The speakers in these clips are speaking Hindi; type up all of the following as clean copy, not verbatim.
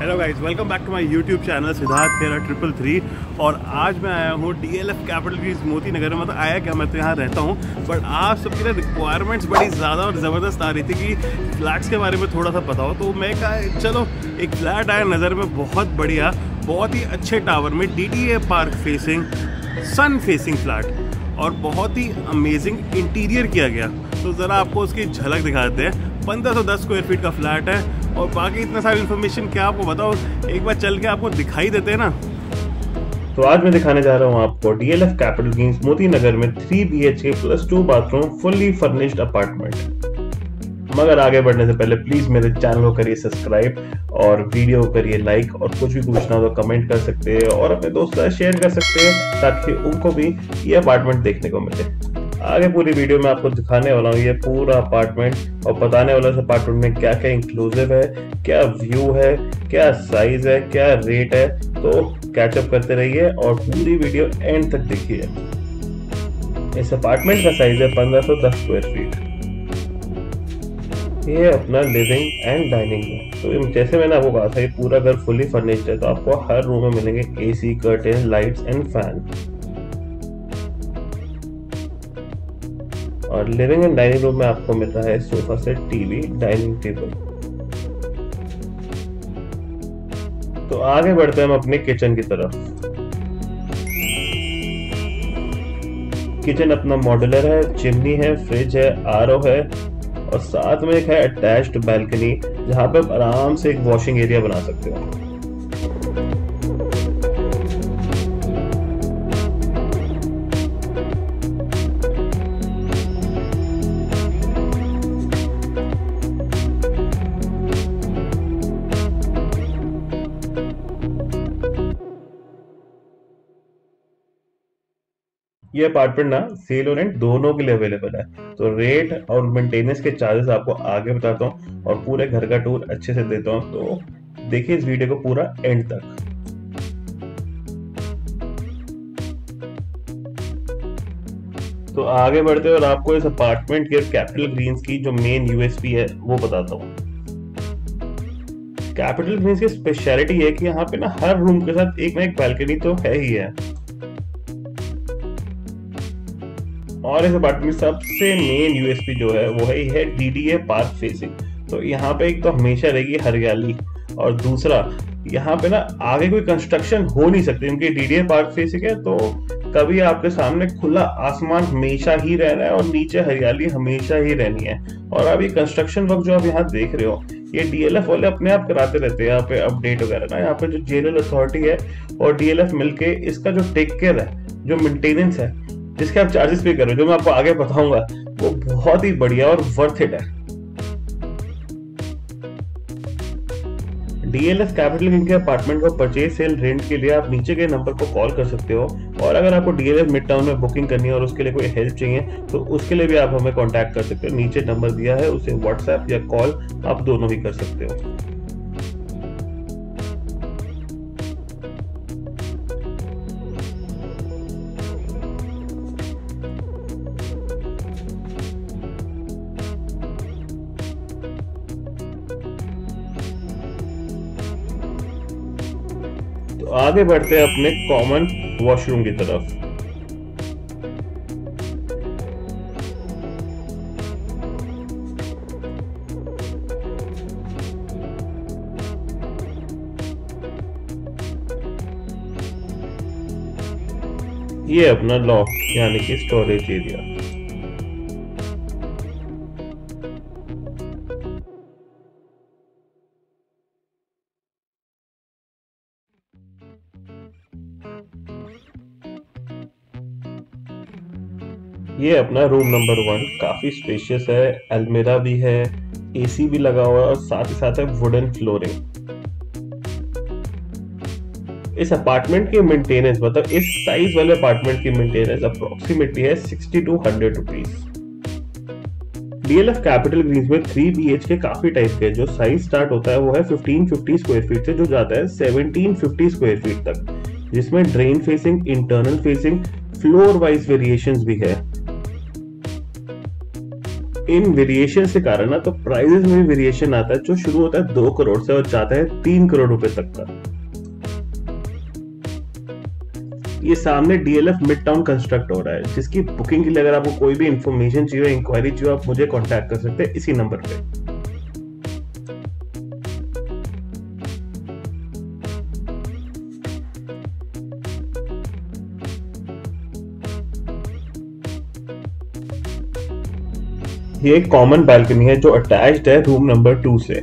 Hello guys, welcome back to my YouTube channel Siddharth Khera 333। और आज मैं आया हूँ DLF Capital Green's Moti Nagar में। मतलब आया क्या, मैं तो यहाँ रहता हूँ, बट आप सबकी ना रिक्वायरमेंट्स बड़ी ज़्यादा और ज़बरदस्त आ रही थी कि फ्लैट्स के बारे में थोड़ा सा पता हो। तो मैं कहा चलो एक फ्लैट आया नज़र में, बहुत बढ़िया, बहुत ही अच्छे टावर में, DDA park facing, sun facing flat और बहुत ही अमेजिंग इंटीरियर किया गया। तो ज़रा आपको उसकी झलक दिखाते हैं। 1510 स्क्वायर फीट का फ्लैट है और बाकी इतना सारी इन्फॉर्मेशन क्या आपको बताओ, एक बार चल के आपको दिखाई देते हैं ना। तो आज मैं दिखाने जा रहा हूँ आपको DLF Capital Green's Moti Nagar में 3 BHK plus 2 bathroom fully furnished apartment. मगर आगे बढ़ने से पहले प्लीज मेरे चैनल को करिए सब्सक्राइब और वीडियो को करिए लाइक, और कुछ भी पूछना हो तो कमेंट कर सकते हैं और अपने दोस्तों से शेयर कर सकते हैं ताकि उनको भी ये अपार्टमेंट देखने को मिले। आगे पूरी वीडियो में आपको दिखाने वाला हूँ ये पूरा अपार्टमेंट और बताने वाला इस अपार्टमेंट में क्या क्या इंक्लूसिव है, क्या व्यू है, क्या साइज है, क्या रेट है। तो कैचअप करते रहिए और पूरी वीडियो एंड तक देखिए। इस अपार्टमेंट का साइज है 1510 स्क्वायर फीट। ये अपना लिविंग एंड डाइनिंग रूम। तो जैसे मैंने आपको कहा था ये पूरा घर फुली फर्निश्ड है, तो आपको हर रूम में मिलेंगे AC, curtain, lights and fan. और लिविंग एंड डाइनिंग रूम में आपको मिलता है sofa set, TV, dining table. तो आगे बढ़ते हैं हम अपने किचन की तरफ। किचन अपना मॉड्यूलर है, चिमनी है, फ्रिज है, RO है और साथ में एक है अटैच्ड बैल्कनी जहां पे आप आराम से एक वॉशिंग एरिया बना सकते हो। ये अपार्टमेंट ना सेल और रेंट दोनों के लिए अवेलेबल है। तो रेट और मेंटेनेंस के चार्जेस आपको आगे बताता हूँ और पूरे घर का टूर अच्छे से देता हूँ। तो देखिए इस वीडियो को पूरा एंड तक। तो आगे बढ़ते हैं और आपको इस अपार्टमेंट के कैपिटल ग्रीन्स की जो मेन USP है वो बताता हूँ। कैपिटल ग्रीन्स की स्पेशलिटी है कि यहाँ पे ना हर रूम के साथ एक ना एक बैल्कनी तो है ही है। और इस अपार्टमेंट सबसे मेन USP जो है वो है DDA पार्क फेसिंग। तो यहाँ पे एक तो हमेशा रहेगी हरियाली और दूसरा यहाँ पे ना आगे कोई कंस्ट्रक्शन हो नहीं सकती क्योंकि DDA पार्क फेसिंग है। तो कभी आपके सामने खुला आसमान हमेशा ही रहना है और नीचे हरियाली हमेशा ही रहनी है। और अभी कंस्ट्रक्शन वर्क जो आप यहाँ देख रहे हो ये DLF वाले अपने आप कराते रहते हैं। यहाँ पे अपडेट वगैरह ना, यहाँ पे जो JLL अथॉरिटी है और DLF मिलके इसका जो टेक केयर है, जो मेंटेनेंस है, जिसके आप चार्जेस पे करो, जो मैं आपको आगे बताऊंगा, वो बहुत ही बढ़िया और वर्थ इट है। DLF कैपिटल ग्रीन के अपार्टमेंट को परचेज, सेल, रेंट के लिए आप नीचे के नंबर को कॉल कर सकते हो। और अगर आपको DLF मिड टाउन में बुकिंग करनी है और उसके लिए कोई हेल्प चाहिए तो उसके लिए भी आप हमें कांटेक्ट कर सकते हो। नीचे नंबर दिया है, उसे व्हाट्सएप या कॉल आप दोनों ही कर सकते हो। तो आगे बढ़ते हैं अपने कॉमन वॉशरूम की तरफ। ये अपना लॉफ्ट यानी कि स्टोरेज एरिया। ये अपना रूम नंबर 1 काफी स्पेशियस है, अलमीरा भी है, AC भी लगा हुआ है और साथ ही साथ है वुडन फ्लोरिंग। इस अपार्टमेंट की मेंटेनेंस, मतलब इस साइज वाले अपार्टमेंट की मेंटेनेंस अप्रोक्सीमेटली है 60 to 100 rupees. DLF Capital Greens में 3 BHK काफी टाइप के, जो साइज स्टार्ट होता है वो है 1550 स्क्वायर फीट से, जो जाता है 1750 स्क्वायर फीट तक, जिसमें drain facing, internal facing, floor wise variations भी है। इन वेरिएशन के कारण ना तो प्राइजेस में भी वेरिएशन आता है, जो शुरू होता है 2 करोड़ से और जाता है 3 करोड़ रुपए तक का। ये सामने DLF मिड टाउन कंस्ट्रक्ट हो रहा है, जिसकी बुकिंग के लिए अगर आपको कोई भी इंफॉर्मेशन चाहिए, इंक्वायरी चाहिए, आप मुझे कांटेक्ट कर सकते हैं इसी नंबर पे। ये एक कॉमन बालकनी है जो अटैच्ड है रूम नंबर 2 से।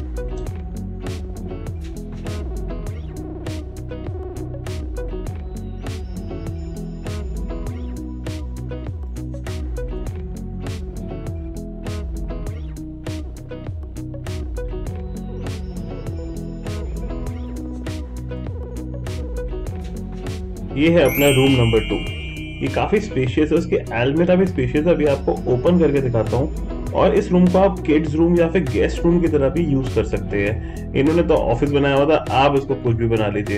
ये है अपना रूम नंबर 2। ये काफी स्पेशियस है, उसके अलमीरा भी स्पेशियस है। अभी आपको ओपन करके दिखाता हूँ। और इस रूम को आप किड्स रूम या फिर गेस्ट रूम की तरह भी यूज कर सकते हैं। इन्होंने तो ऑफिस बनाया हुआ था, आप इसको कुछ भी बना लीजिए।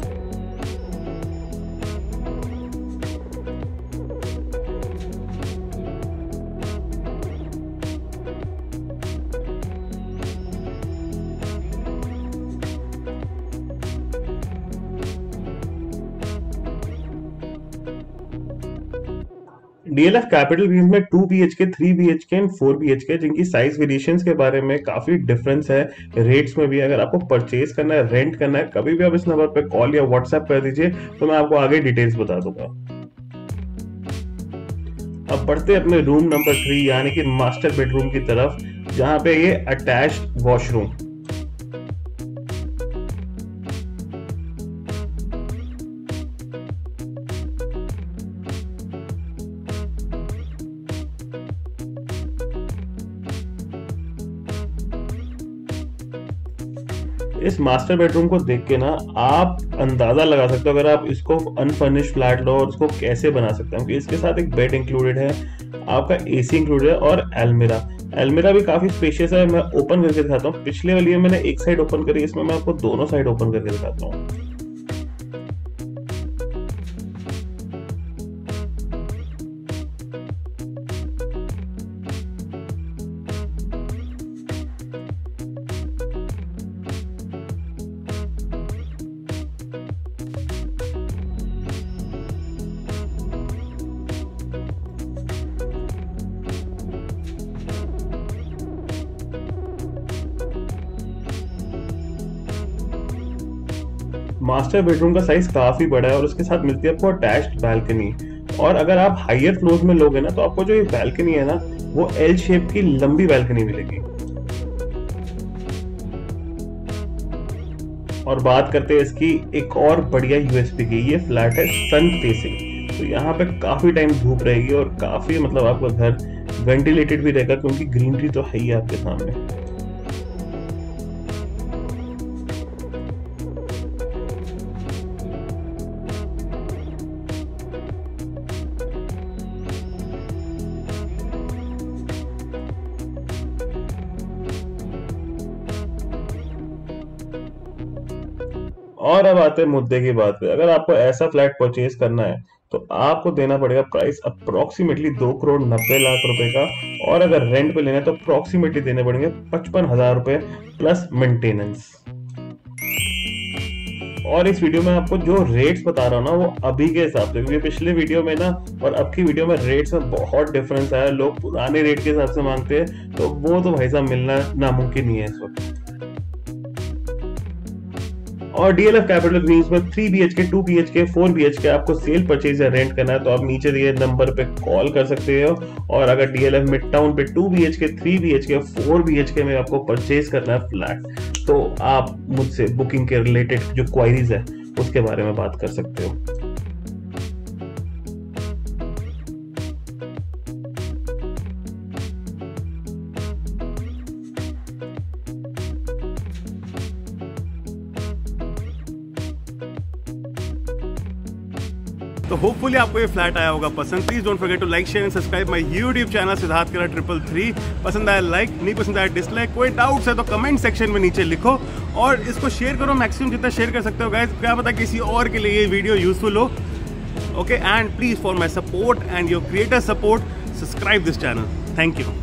DLF कैपिटल ग्रीन्स में 2 BHK, 3 BHK एंड 4 BHK जिनकी साइज वेरिएशंस के बारे में काफी डिफरेंस है रेट्स में भी। अगर आपको परचेज करना है, रेंट करना है, कभी भी आप इस नंबर पे कॉल या व्हाट्सएप कर दीजिए, तो मैं आपको आगे डिटेल्स बता दूंगा। अब बढ़ते अपने रूम नंबर 3 यानी कि मास्टर बेडरूम की तरफ, जहां पे ये अटैच्ड वॉशरूम। इस मास्टर बेडरूम को देख के ना आप अंदाजा लगा सकते हो अगर आप इसको अनफर्निश्ड फ्लैट लो और इसको कैसे बना सकते हैं। क्योंकि इसके साथ एक बेड इंक्लूडेड है, आपका AC इंक्लूडेड है और अलमीरा भी काफी स्पेशियस है। मैं ओपन करके दिखाता हूँ। पिछले वाली में मैंने एक साइड ओपन करी, इसमें मैं आपको दोनों साइड ओपन करके दिखाता हूँ। मास्टर बेडरूम का साइज काफी बड़ा है और उसके साथ मिलती है आपको अटैच्ड बैल्कनी। और अगर आप हायर फ्लोर में लोगे ना तो आपको जो ये बैल्कनी है ना वो L शेप की लंबी बैल्कनी मिलेगी। और बात करते हैं इसकी एक और बढ़िया USP की। ये फ्लैट है सन फेसिंग, तो यहाँ पे काफी टाइम धूप रहेगी और काफी मतलब आपका घर वेंटिलेटेड भी रहेगा, क्योंकि ग्रीनरी तो है ही आपके सामने। और अब आते हैं मुद्दे की बात पे। अगर आपको ऐसा फ्लैट परचेज करना है तो आपको देना पड़ेगा प्राइस अप्रोक्सीमेटली 2 करोड़ 90 लाख रुपए का। और अगर रेंट पे लेना है तो अप्रोक्सीमेटली देने पड़ेंगे 55,000 रुपए प्लस मेंटेनेंस। और इस वीडियो में आपको जो रेट्स बता रहा हूँ ना वो अभी के हिसाब से, क्योंकि पिछले वीडियो में ना और अब की वीडियो में रेट्स में बहुत डिफरेंस आया। लोग पुराने रेट के हिसाब से मांगते हैं, तो वो तो भाई साहब मिलना नामुमकिन ही है इस वक्त। और DLF कैपिटल ग्रीन्स में 3 BHK, 2 BHK, 4 BHK आपको सेल, परचेज या रेंट करना है तो आप नीचे दिए नंबर पे कॉल कर सकते हो। और अगर DLF मिड टाउन पे 2 BHK, 3 BHK, 4 BHK में आपको परचेज करना है फ्लैट, तो आप मुझसे बुकिंग के रिलेटेड जो क्वायरीज है उसके बारे में बात कर सकते हो। तो होपफुली आपको ये फ्लैट आया होगा पसंद। Please don't forget to like, share and subscribe my YouTube channel Siddharth Khera 333। पसंद आया लाइक, नहीं पसंद आया डिसलाइक। कोई डाउट्स है तो कमेंट सेक्शन में नीचे लिखो और इसको शेयर करो, मैक्सिमम जितना शेयर कर सकते हो गाइस। क्या पता किसी और के लिए ये वीडियो यूजफुल हो। Okay, and please for my support and your creator support, subscribe this channel. Thank you.